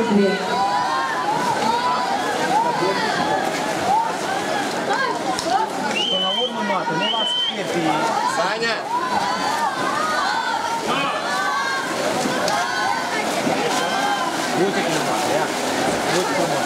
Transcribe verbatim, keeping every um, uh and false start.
noastre. Până la urmă, mată, nu las pierde. Sania! Uite cum mată, ia. Uite cum mată.